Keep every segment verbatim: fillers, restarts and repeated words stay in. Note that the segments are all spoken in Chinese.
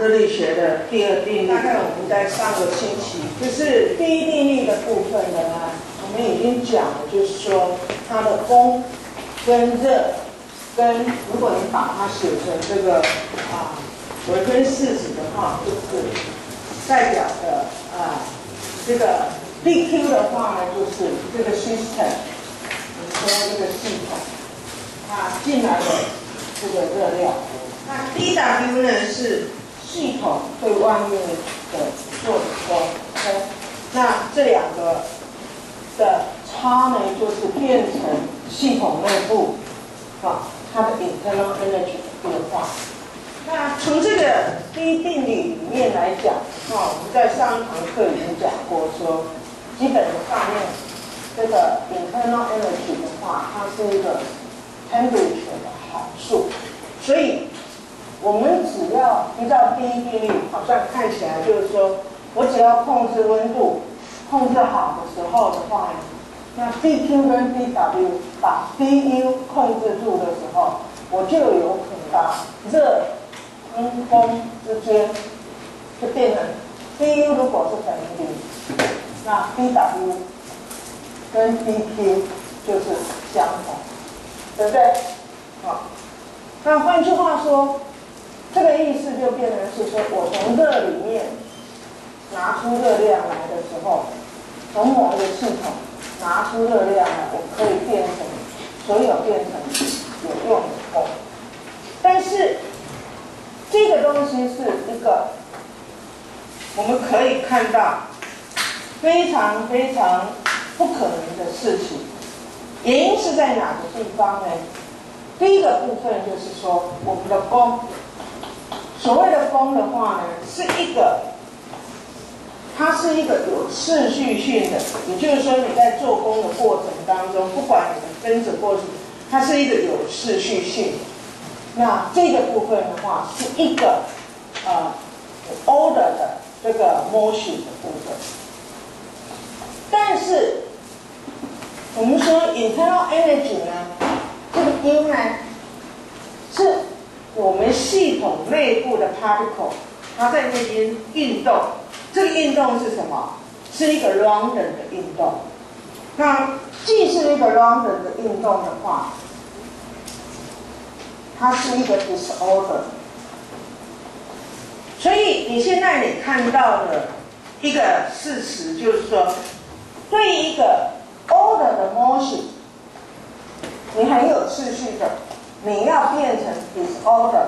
热力学的第二定律，大概我们在上个星期，就是第一定律的部分的呢，我们已经讲了，就是说它的风跟热跟，如果你把它写成这个啊微分式子的话，就是代表的啊这个 dQ 的话呢，就是这个 system， 我们说这个系统它进来的这个热量。那 dW 呢是系统对外面的做的功，那这两个的差呢，就是变成系统内部啊它的 internal energy 的变化。那从这个第一定理里面来讲，啊，我们在上一堂课已经讲过说，基本上面这个 internal energy 的话，它是一个 temperature 的函数，所以我们只要依照第一定律，好像看起来就是说，我只要控制温度控制好的时候的话呢，那 dQ 跟 dW 把 dU 控制住的时候，我就有可能把热跟风之间就变成 dU 如果是等于零，那 dW 跟 dQ 就是相同，对不对？好，那换句话说。这个意思就变成是说，我从热里面拿出热量来的时候，从某一个系统拿出热量来，我可以变成所有变成有用的风。但是这个东西是一个我们可以看到非常非常不可能的事情。原因是在哪个地方呢？第一个部分就是说，我们的风。所谓的风的话呢，是一个，它是一个有次序性的，也就是说你在做功的过程当中，不管你的跟着过程，它是一个有次序性。那这个部分的话，是一个呃 order 的这个 motion 的部分。但是我们说 internal energy 呢，这个 U 呢是。我们系统内部的 particle， 它在那边运动，这个运动是什么？是一个 random 的运动。那既是一个 random 的运动的话，它是一个 disorder。所以你现在你看到的一个事实就是说，对一个 order 的 motion， 你很有次序的。你要变成 disorder，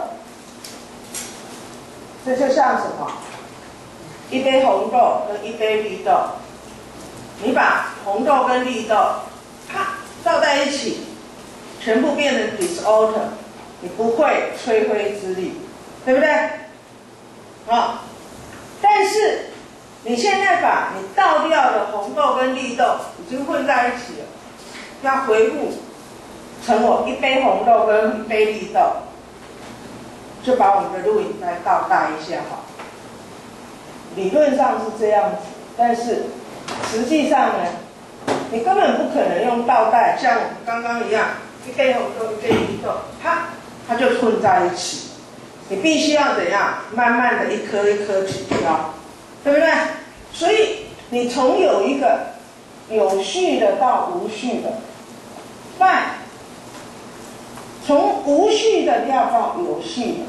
这就像什么？一杯红豆跟一杯绿豆，你把红豆跟绿豆啪倒在一起，全部变成 disorder， 你不会吹灰之力，对不对？啊，但是你现在把你倒掉的红豆跟绿豆已经混在一起了，要回复。成我一杯红豆跟一杯绿豆，就把我们的录影带倒带一下好。理论上是这样子，但是实际上呢，你根本不可能用倒带，像我们刚刚一样，一杯红豆一杯绿豆，它它就混在一起。你必须要怎样，慢慢的一颗一颗去挑，对不对？所以你从有一个有序的到无序的，但从无序的要到有序的，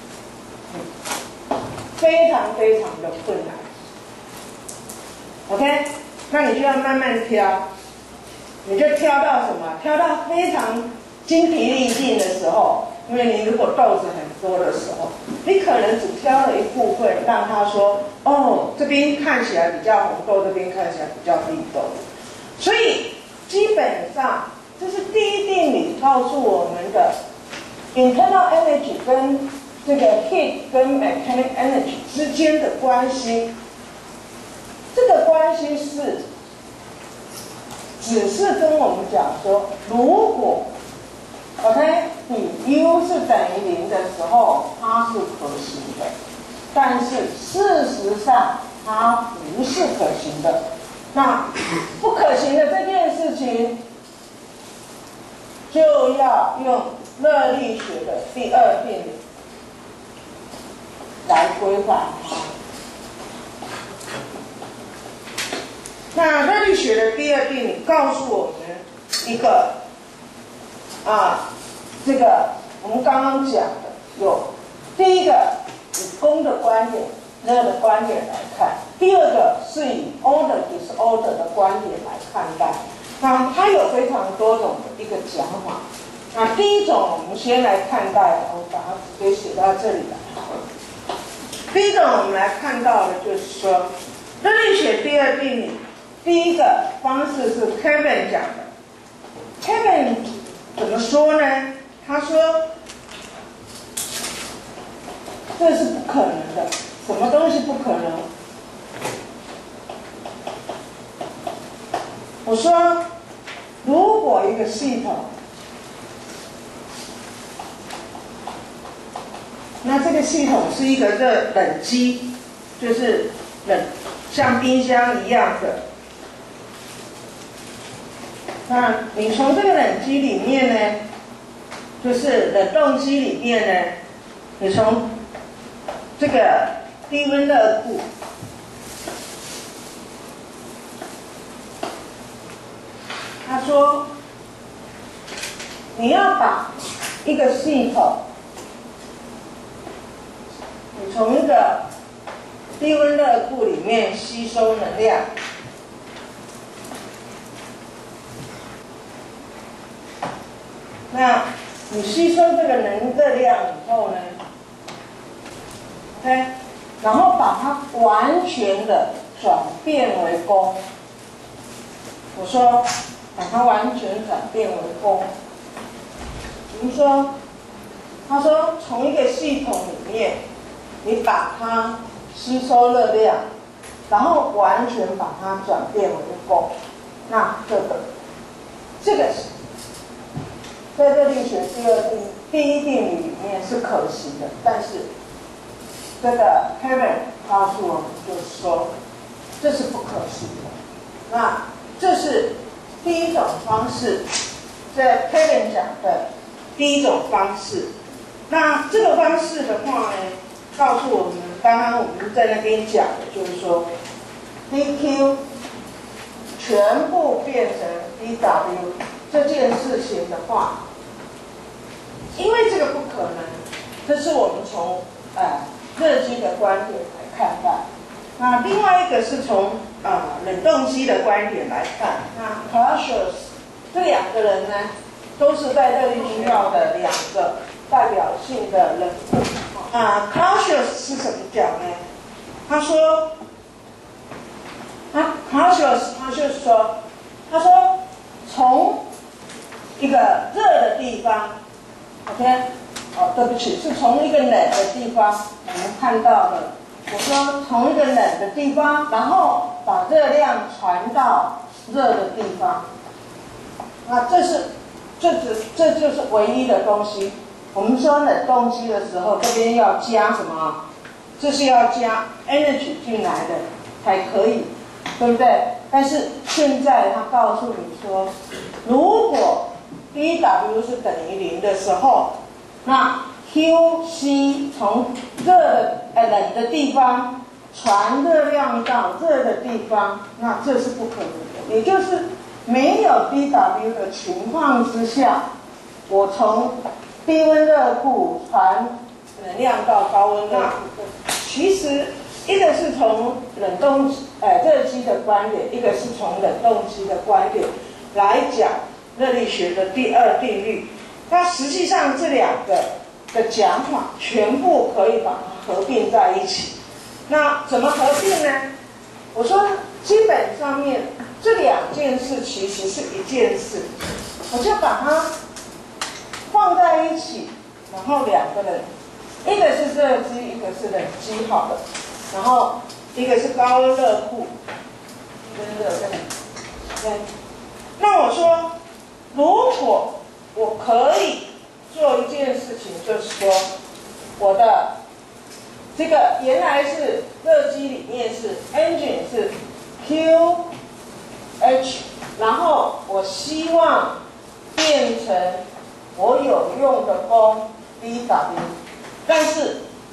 非常非常的困难。OK， 那你就要慢慢挑，你就挑到什么？挑到非常精疲力尽的时候，因为你如果豆子很多的时候，你可能只挑了一部分，让他说，哦，这边看起来比较红豆，这边看起来比较绿豆，所以基本上。这是第一定理告诉我们的 internal energy 跟这个 heat 跟 mechanical energy 之间的关系。这个关系是，只是跟我们讲说，如果 OK 你 U 是等于零的时候，它是可行的，但是事实上它不是可行的。那不可行的这件事情。就要用热力学的第二定理。 来规划它。那热力学的第二定理告诉我们一个啊，这个我们刚刚讲的有第一个以功的观点、热的观点来看，第二个是以 order disorder 的观点来看待。那它有非常多种的一个讲法。那第一种我们先来看待，我把它直接写到这里来好了。第一种我们来看到的就是说，热力学第二定理。第一个方式是 Kevin 讲的 ，Kevin 怎么说呢？他说这是不可能的，什么东西不可能？我说，如果一个系统，那这个系统是一个热冷机，就是冷，像冰箱一样的。那你从这个冷机里面呢，就是冷冻机里面呢，你从这个低温热库，他说你要把一个系统，你从一个低温热库里面吸收能量。那你吸收这个能热量以后呢 ，OK， 然后把它完全的转变为功。我说，把它完全转变为功。比如说，他说从一个系统里面，你把它吸收热量，然后完全把它转变为功。那这个，这个是。在热力学第二定第一定理里面是可行的，但是这个 Kevin 告诉我们，就是说这是不可行的。那这是第一种方式，在 Kevin 讲的第一种方式。那这个方式的话呢，告诉我们，刚刚我们在那边讲的，就是说 D Q 全部变成 D W 这件事情的话。因为这个不可能，这是我们从呃热机的观点来看待。那另外一个是从呃冷冻机的观点来看。那 Clausius 这两个人呢，都是在热力需要的两个代表性的人物。啊 ，Clausius 是怎么讲呢？他说，啊 ，Clausius 他就是说，他说从一个热的地方。OK， 哦，对不起，是从一个冷的地方我们看到的。我说从一个冷的地方，然后把热量传到热的地方。那这是，这只这就是唯一的东西。我们说冷冻机的时候，这边要加什么？这是要加 energy 进来的才可以，对不对？但是现在他告诉你说，如果D W 是等于零的时候，那 Q C 从热的呃冷的地方传热量到热的地方，那这是不可能的。也就是没有 D W 的情况之下，我从低温热库传能量到高温热库，其实一个是从冷冻呃热机的观点，一个是从冷冻机的观点来讲。热力学的第二定律，那实际上这两个的讲法全部可以把它合并在一起。那怎么合并呢？我说基本上面这两件事其实是一件事，我就把它放在一起，然后两个人，一个是热机，一个是冷机，好了，然后一个是高温热库，跟热跟对。那我说。如果我可以做一件事情，就是说，我的这个原来是热机里面是 engine 是 Q H， 然后我希望变成我有用的功 D W， 但是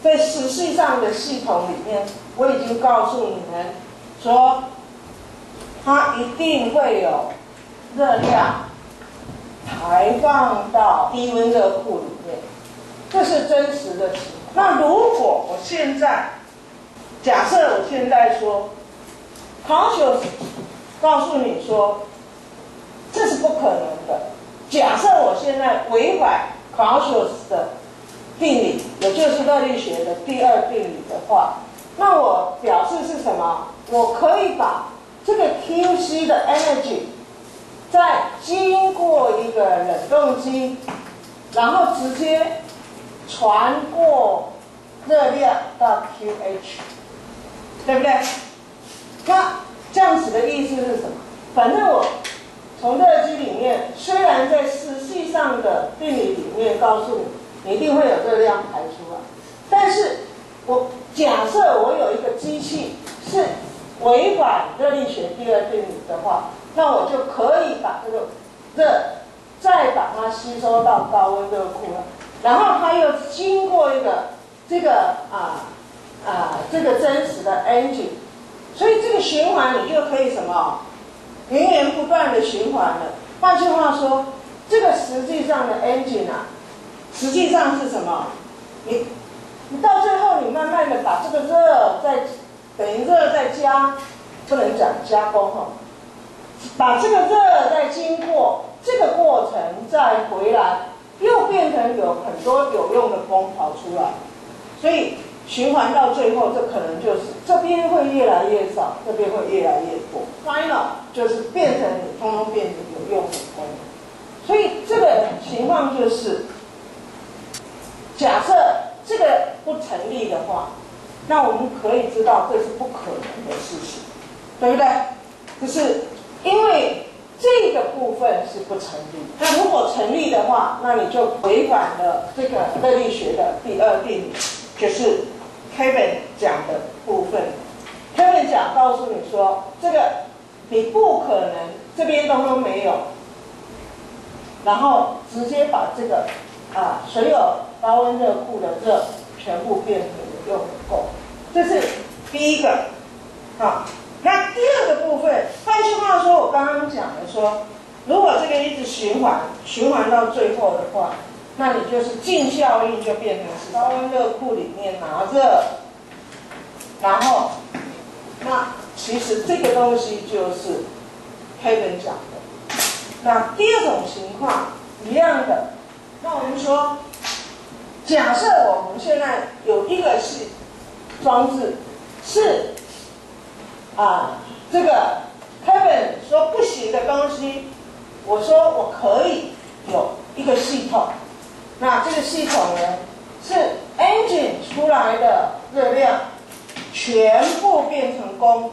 在实际上的系统里面，我已经告诉你们说，它一定会有热量排放到低温热库里面，这是真实的情况。那如果我现在假设我现在说 ，Clausius 告诉你说这是不可能的。假设我现在违反 Clausius 的定理，也就是热力学的第二定理的话，那我表示是什么？我可以把这个 Q C 的 energy 再经过一个冷冻机，然后直接传过热量到 Q H， 对不对？那这样子的意思是什么？反正我从热机里面，虽然在实际上的定理里面告诉你，你一定会有热量排出来，但是我假设我有一个机器是违反热力学第二定理的话，那我就可以把这个热再把它吸收到高温热库了，然后它又经过一个这个啊啊这个真实的 engine， 所以这个循环你就可以什么源源不断的循环了。换句话说，这个实际上的 engine 啊，实际上是什么？你你到最后你慢慢的把这个热再等于热再加，不能讲加工哈，把这个热再经过这个过程再回来，又变成有很多有用的风跑出来，所以循环到最后，这可能就是这边会越来越少，这边会越来越多 ，final 就是变成你通通变成有用的风。所以这个情况就是，假设这个不成立的话，那我们可以知道这是不可能的事情，对不对？就是因为这个部分是不成立，那如果成立的话，那你就违反了这个热力学的第二定理，就是 Kevin 讲的部分。Kevin 讲告诉你说，这个你不可能这边通通没有，然后直接把这个啊所有高温热库的热全部变成有用的供，这是第一个。好，那第二个部分，换句话说，我刚刚讲的说，如果这个一直循环，循环到最后的话，那你就是静效应就变成是高温热库里面拿热，然后那其实这个东西就是 Kevin 讲的。那第二种情况一样的，那我们说，假设我们现在有一个是装置是啊，这个 Kevin 说不行的东西，我说我可以有一个系统，那这个系统呢是 engine 出来的热量全部变成功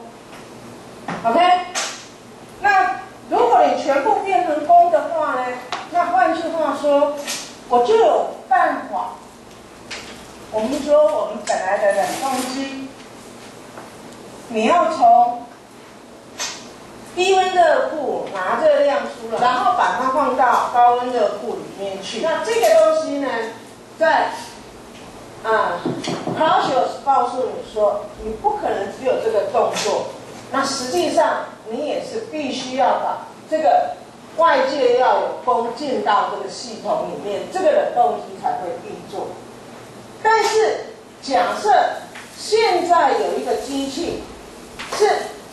，OK？ 那如果你全部变成功的话呢，那换句话说，我就有办法。我们说我们本来的冷冻机，你要从低温热库拿热量出来，然后把它放到高温热库里面去。那这个东西呢，在啊 Clausius 告诉你说，你不可能只有这个动作。那实际上你也是必须要把这个外界要有风进到这个系统里面，这个冷冻机才会运作。但是假设现在有一个机器是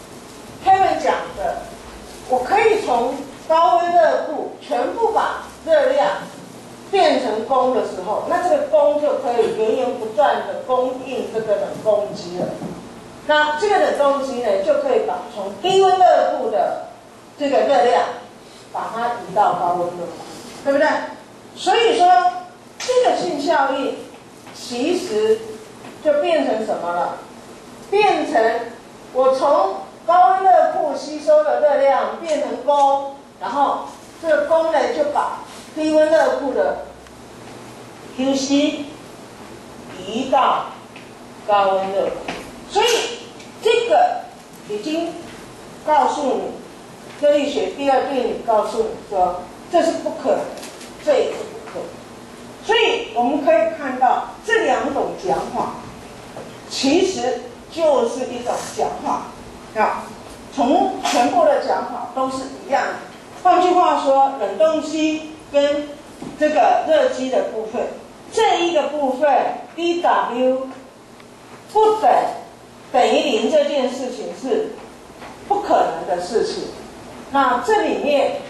Kevin 讲的，我可以从高温热库全部把热量变成功的时候，那这个功就可以源源不断的供应这个冷冻机了。那这个冷冻机呢，就可以把从低温热库的这个热量，把它移到高温热库，对不对？所以说，这个静效应其实就变成什么了？变成我从高温热库吸收的热量变成功，然后这个功呢就把低温热库的 Q C 移到高温热库，所以这个已经告诉你，热力学第二定理告诉你说这是不可能，这也是不可能。 所以我们可以看到这两种讲法，其实就是一种讲法啊，从全部的讲法都是一样的。换句话说，冷冻机跟这个热机的部分，这一个部分 D W 不等等于零这件事情是不可能的事情。那这里面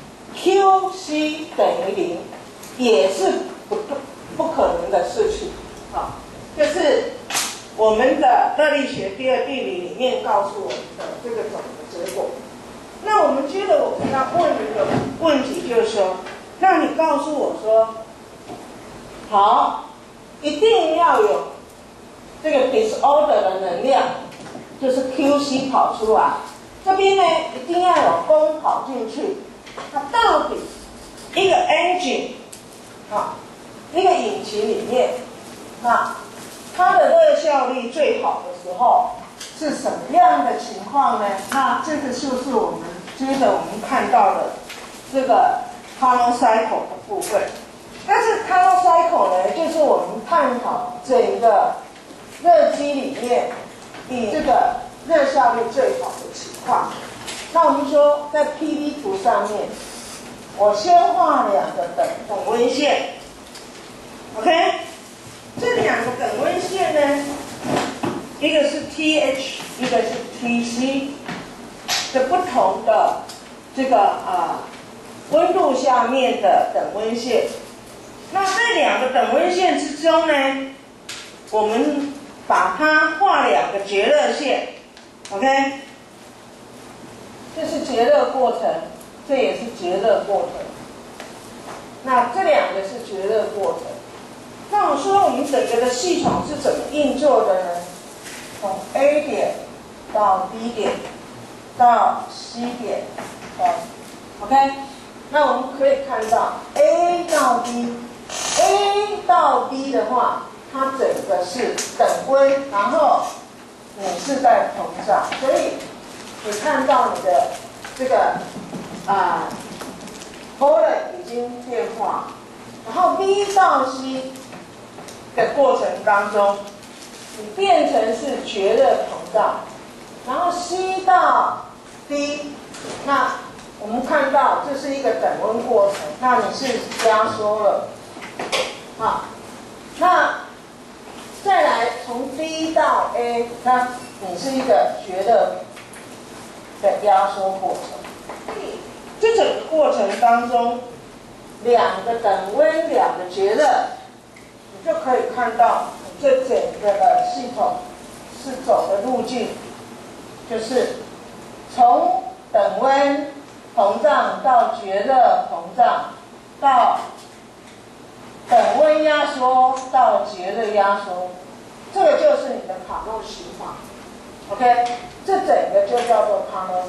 Q C 等于零也是不不可能的事情。好，这是我们的热力学第二定理里面告诉我们的这个总的结果。那我们接着我们要问一个问题，就是说，那你告诉我说，好，一定要有这个 disorder 的能量，就是 Q C 跑出来，这边呢一定要有功跑进去。那到底一个 engine 啊，一个引擎里面，那它的热效率最好的时候是什么样的情况呢？那这个就是我们接着我们看到的这个 Carnot cycle 的部分。但是 Carnot cycle 呢，就是我们探讨整个热机里面以这个热效率最好的情况。那我们说在 P V 图上面，我先画两个等等温线 ，OK？ 这两个等温线呢，一个是 T H， 一个是 T C 的不同的这个啊温度下面的等温线。那这两个等温线之中呢，我们把它画两个绝热线 ，OK？ 这是绝热过程，这也是绝热过程。那这两个是绝热过程。那我说我们整个的系统是怎么运作的呢？从 A 点到 B 点到 C 点到 OK， 那我们可以看到 A 到 B，A 到 B 的话，它整个是等温，然后你是在膨胀，所以你看到你的这个啊 pollen 已经变化，然后 B 到 C 的过程当中，你变成是绝热膨胀，然后 C 到 D， 那我们看到这是一个等温过程，那你是压缩了，好，那再来从 D 到 A， 那你是一个绝热的压缩过程。这整个过程当中，两个等温，两个绝热，你就可以看到这整个的系统是走的路径，就是从等温膨胀到绝热膨胀，到等温压缩到绝热压缩，这个就是你的卡诺刑法。OK， 这整个就叫做 Carnot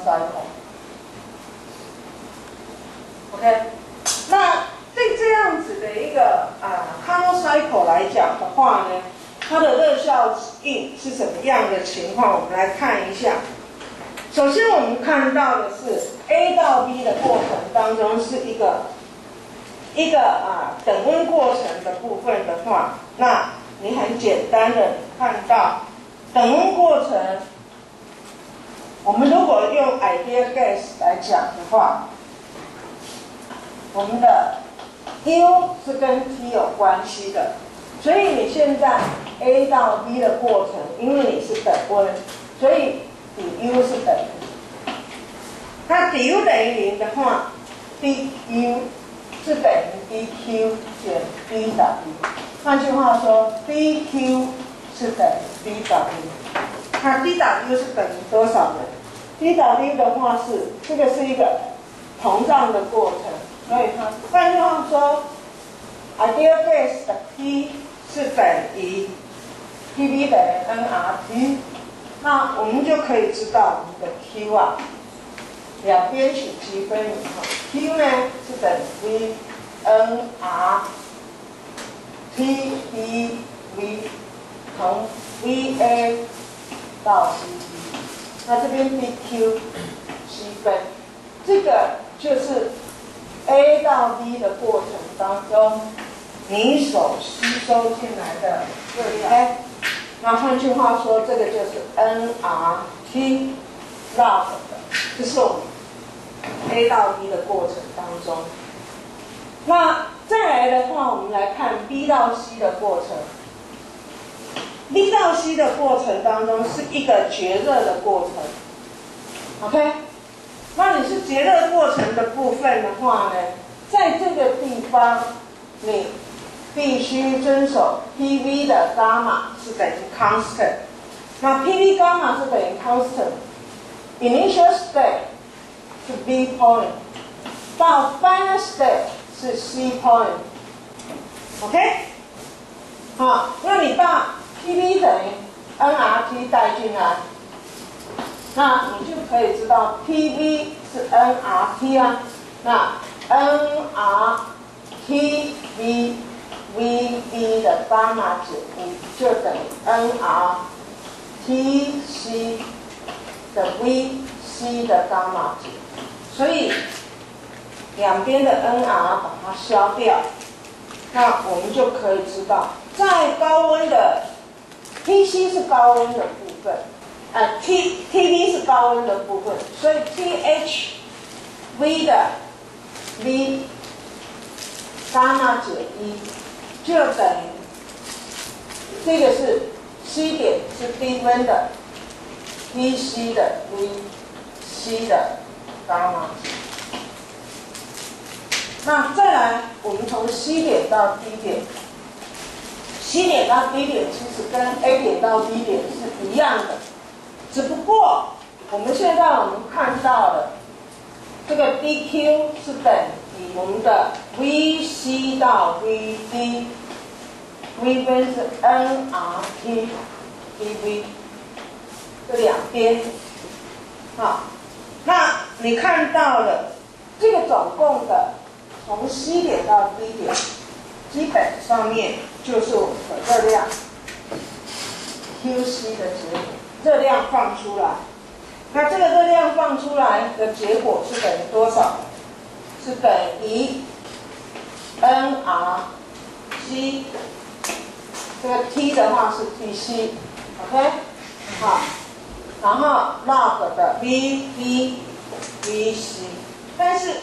cycle。OK， 那对这样子的一个啊 Carnot cycle 来讲的话呢，它的热效应是什么样的情况？我们来看一下。首先我们看到的是 A 到 B 的过程当中是一个一个啊等温过程的部分的话，那你很简单的看到等温过程，我们如果用 ideal gas 来讲的话，我们的 U 是跟 T 有关系的，所以你现在 A 到 B 的过程，因为你是等温，所以底 U 是等于，那底 U 等于零的话 ，dU 是等于 dQ 减 dW。换句话说 ，dQ 是等于 dW。那 dW 是等于多少呢 ？dW 的话是这个是一个膨胀的过程，所以它换句话说 ，ideal gas 的 P 是等于 P V 等于 N R T。那我们就可以知道我们的 Q 啊，两边取积分以后 ，Q 呢是等于 N R T D V 从 V A 到 C D， 那这边 D Q 积分，这个就是 A 到 B 的过程当中你所吸收进来的热量。那换句话说，这个就是 N R T log 的，这是我们 A 到 B 的过程当中。那再来的话，我们来看 B 到 C 的过程。B 到 C 的过程当中是一个绝热的过程 ，OK？ 那你是绝热过程的部分的话呢，在这个地方你必须遵守 P V 的 gamma 是等于 constant， 那 P V gamma 是等于 constant，initial state 是 B point， 到 final state 是 C point，OK？ 好，那你把 P V 等于 N R T 带进来，那你就可以知道 P V 是 N R T 啊，那 N R T V V B 的伽马值就等于 N R T C 的 V C 的伽马值，所以两边的 N R 把它消掉，那我们就可以知道，在高温的 T C 是高温的部分，呃 T T V 是高温的部分，所以 T H V 的 V 伽马值一就等于这个是 C 点是低温的 T C 的 V C 的伽马值。那再来，我们从 C 点到 D 点 ，C 点到 D 点其实跟 A 点到 B 点是一样的，只不过我们现在我们看到了这个 D Q 是等于我们的 V C 到 V D，V 分是 N R T D V 这两边，好，那你看到了这个总共的。从 C 点到 D 点，基本上面就是我们的热量 Q C 的结果，热量放出来。那这个热量放出来的结果是等于多少？是等于 N R C， 这个 T 的话是 T C，OK， 好，然后 log 的 V B V C， 但是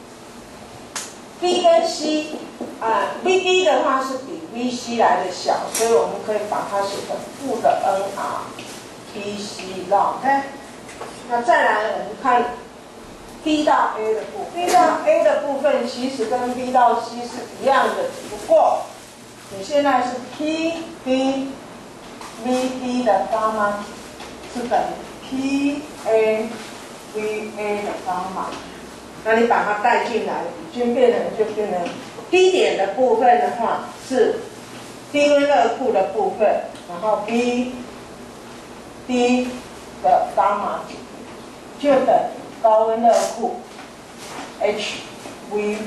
B 跟 C， 啊 ，V B 的话是比 V C 来的小，所以我们可以把它写成负的 N R B C log。那再来我们看 B 到 A 的部分 ，B 到 A 的部分其实跟 B 到 C 是一样的，只不过你现在是 P B V B 的伽马是等于 P A V A 的伽马。那你把它带进来，已经变成就变成低点的部分的话是低温热库的部分，然后 B D 的伽马值就等于高温热库 H V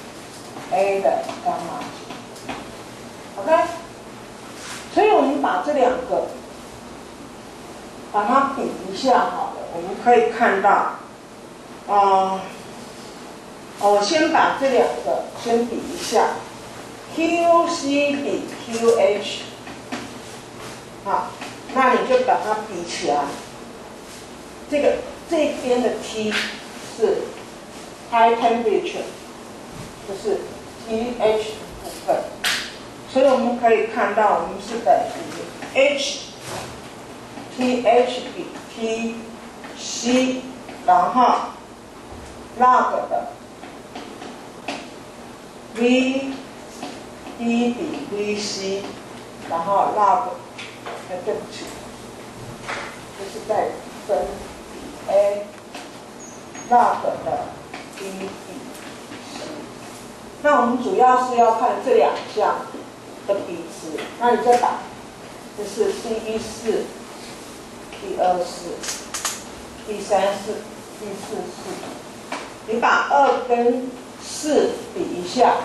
A 的伽马值 ，OK？ 所以我们把这两个把它比一下好了，我们可以看到，啊、呃。我先把这两个先比一下 ，Q C 比 Q H， 好，那你就把它比起来。这个这边的 T 是 high temperature， 就是 T H 部分，所以我们可以看到，我们是等于 H T H 比 T C， 然后 log 的。V D 比 V C， 然后 log， 哎，对不起，就是在分 A log 的 D 比 C。那我们主要是要看这两项的比值，那你再把，这是 C 一四 ，P 二四 ，P 三四 ，P 四四，你把二跟四比一下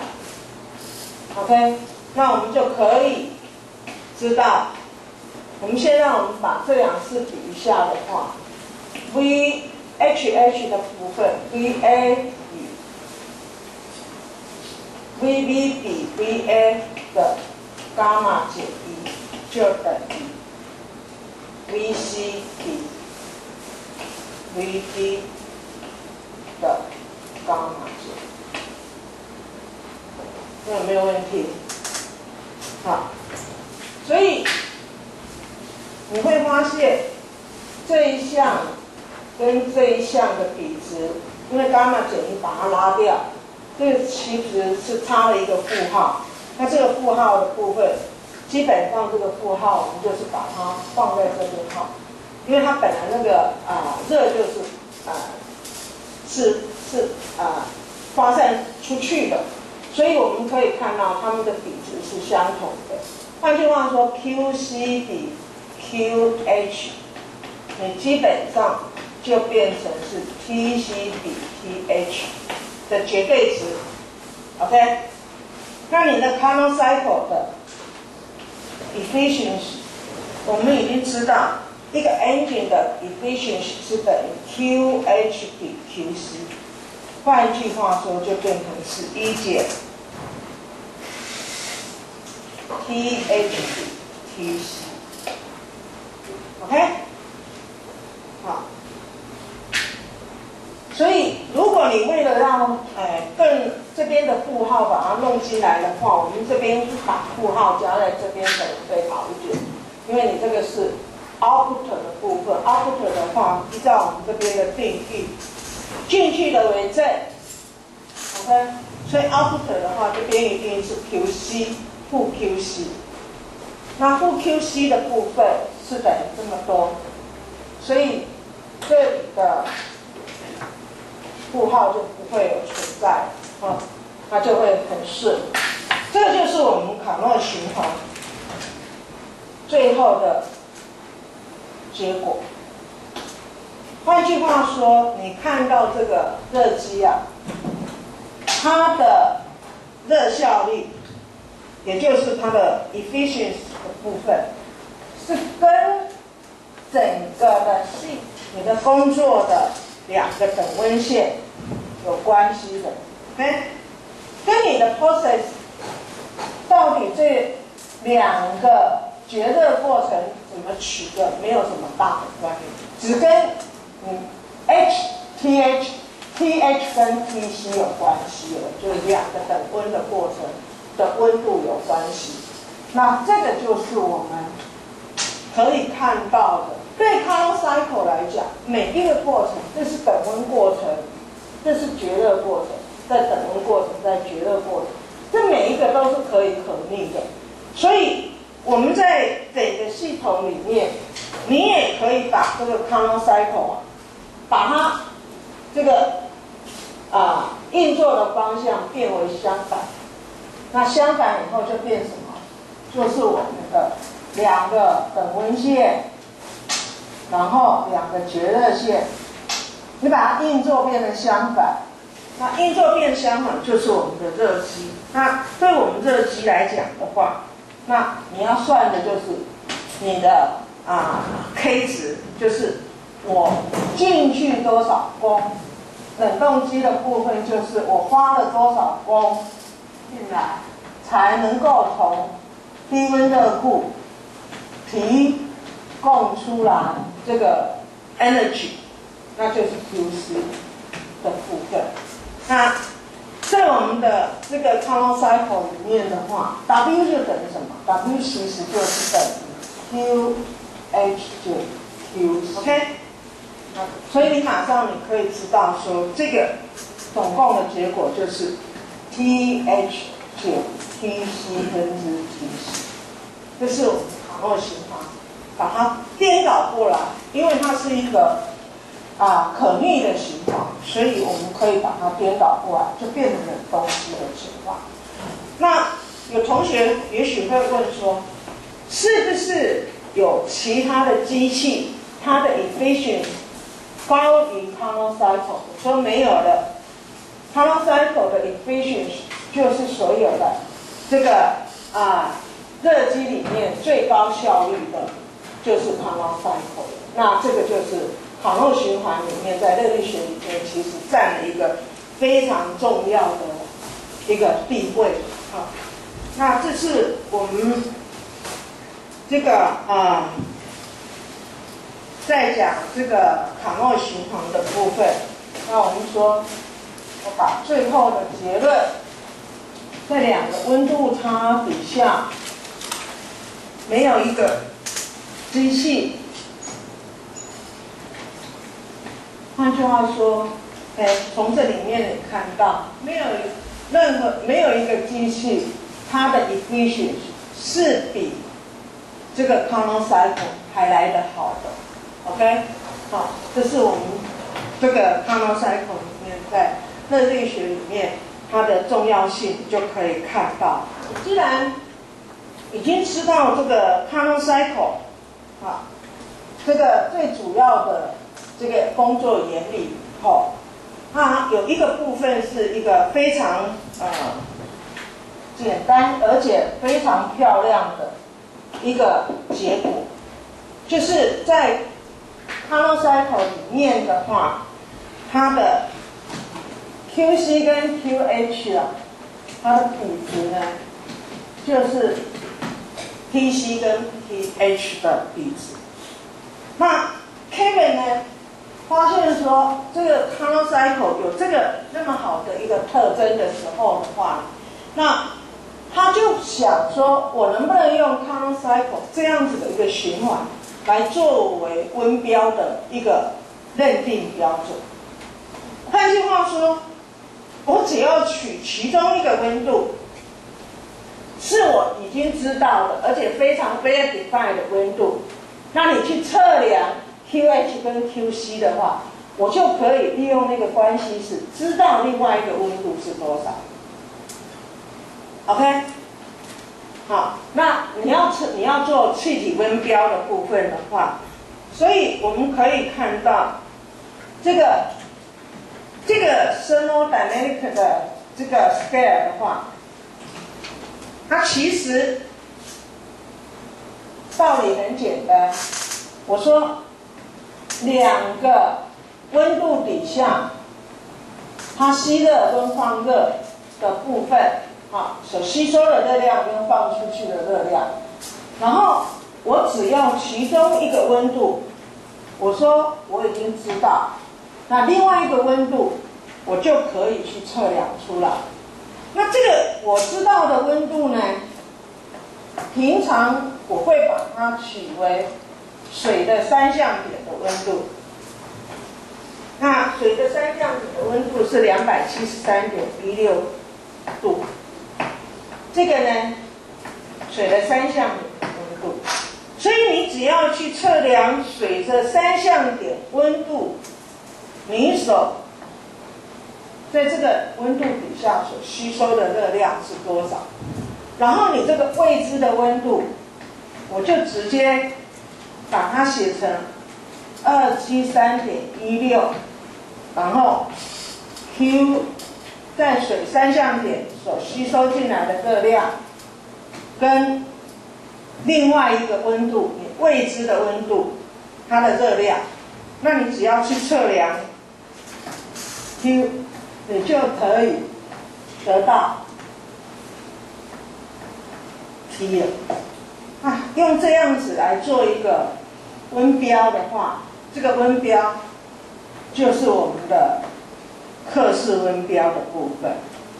，OK， 那我们就可以知道，我们先让我们把这两次比一下的话 ，V H H 的部分 V A 与 V B 比 V A 的伽马减一就等于 V C 比 V D 的伽马减一，这有没有问题？好，所以你会发现这一项跟这一项的比值，因为伽马减一把它拉掉，这个其实是差了一个负号。那这个负号的部分，基本上这个负号我们就是把它放在这边号，因为它本来那个啊、呃、热就是啊、呃、是是啊、呃、发散出去的，所以我们可以看到它们的比值是相同的。换句话说 ，Q C 比 Q H， 你基本上就变成是 T C 比 T H 的绝对值 ，OK？ 那你的 Carnot cycle 的 efficiency， 我们已经知道一个 engine 的 efficiency 是等于 Q H 比 Q C， 换句话说就变成是一减 T H 比 T C，OK？ 好。所以，如果你为了让呃更这边的负号把它弄进来的话，我们这边把负号加在这边可能会好一点，因为你这个是 output 的部分 ，output 的话依照我们这边的定义，进去的为正 ，OK， 所以 output 的话这边一定是 Q C 负 Q C， 那负 Q C 的部分是等于这么多，所以这里的负号就不会有存在，嗯，它就会很顺。这就是我们卡诺循环最后的结果。换句话说，你看到这个热机啊，它的热效率，也就是它的 efficiency 的部分，是跟整个的系你的工作的两个等温线有关系的 ，OK？ 跟你的 process 到底这两个绝热过程怎么取的没有什么大的关联，只跟嗯 H、TH、TH 跟 T C 有关系了，就是两个等温的过程的温度有关系。那这个就是我们可以看到的。对 Carnot cycle 来讲，每一个过程，这是等温过程，这是绝热过程，在等温过程，在绝热过程，这每一个都是可以可逆的。所以我们在整个系统里面，你也可以把这个 Carnot cycle 啊，把它这个啊运作的方向变为相反。那相反以后就变什么？就是我们的两个等温线。然后两个绝热线，你把它运作变成相反，那运作变相反就是我们的热机。那对我们热机来讲的话，那你要算的就是你的啊 K 值，就是我进去多少功，冷冻机的部分就是我花了多少功进来，才能够从低温热库提供出来这个 energy， 那就是 Q C 的部分。那在我们的这个 Carnot cycle 里面的话 ，W 就等于什么 ？W 其实就是等于 Q H 减 Q C。OK， 所以你马上你可以知道说，这个总共的结果就是 T H 减 T C 分之 T C， 这是我们卡诺循环。把它颠倒过来，因为它是一个啊可逆的循环，所以我们可以把它颠倒过来，就变成冷冻机的情况。那有同学也许会问说，是不是有其他的机器，它的 efficiency 高于 Carnot cycle？ 我说没有的 ，Carnot cycle 的 efficiency 就是所有的这个啊热机里面最高效率的。就是 Carnot cycle， 那这个就是卡诺循环里面，在热力学里面其实占了一个非常重要的一个地位。好，那这是我们这个啊、呃，在讲这个卡诺循环的部分。那我们说，我把最后的结论，在两个温度差底下，没有一个机器。换句话说，哎，从这里面你看到，没有任何没有一个机器，它的 efficiency 是比这个 Carnot cycle 还来得好的。OK， 好，这是我们这个 Carnot cycle 里面在热力学里面它的重要性就可以看到。既然已经知道这个 Carnot cycle， 啊，这个最主要的这个工作原理后，它有一个部分是一个非常呃简单而且非常漂亮的一个结果，就是在 Carnot cycle 里面的话，它的 Q C 跟 Q H 啊，它的比值呢，就是 T C 跟 T H 的比值。那 Kevin 呢，发现说这个 Carnot cycle 有这个那么好的一个特征的时候的话，那他就想说，我能不能用 Carnot cycle 这样子的一个循环，来作为温标的一个认定标准。换句话说，我只要取其中一个温度，是我已经知道的，而且非常 well defined 的温度，那你去测量 Q H 跟 Q C 的话，我就可以利用那个关系式，知道另外一个温度是多少。OK， 好，那你要测你要做气体温标的部分的话，所以我们可以看到这个这个 thermodynamic 的这个 scale 的话，它其实道理很简单。我说两个温度底下，它吸热跟放热的部分，啊，所吸收的热量跟放出去的热量，然后我只要其中一个温度，我说我已经知道，那另外一个温度我就可以去测量出来。那这个我知道的温度呢，平常我会把它取为水的三相点的温度。那水的三相点的温度是两百七十三点一六度。这个呢，水的三相点的温度。所以你只要去测量水的三相点温度，你所在这个温度底下所吸收的热量是多少，然后你这个未知的温度，我就直接把它写成二七三点一六，然后 Q 在水三相点所吸收进来的热量，跟另外一个温度你未知的温度它的热量，那你只要去测量 Q， 你就可以得到 T 了。啊，用这样子来做一个温标的话，这个温标就是我们的克氏温标的部分。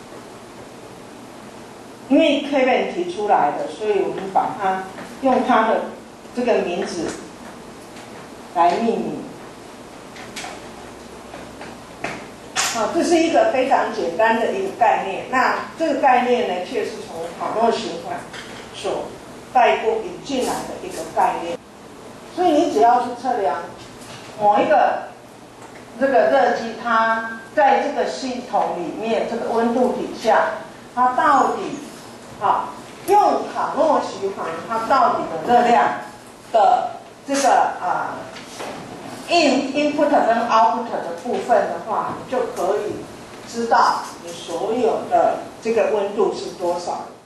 因为 Kevin 提出来的，所以我们把它用它的这个名字来命名。好，这是一个非常简单的一个概念。那这个概念呢，却是从卡诺循环所带过引进来的一个概念。所以你只要去测量某一个这个热机，它在这个系统里面这个温度底下，它到底啊用卡诺循环它到底的热量的这个啊 in input 跟 output 的部分的话，你就可以知道你所有的这个温度是多少。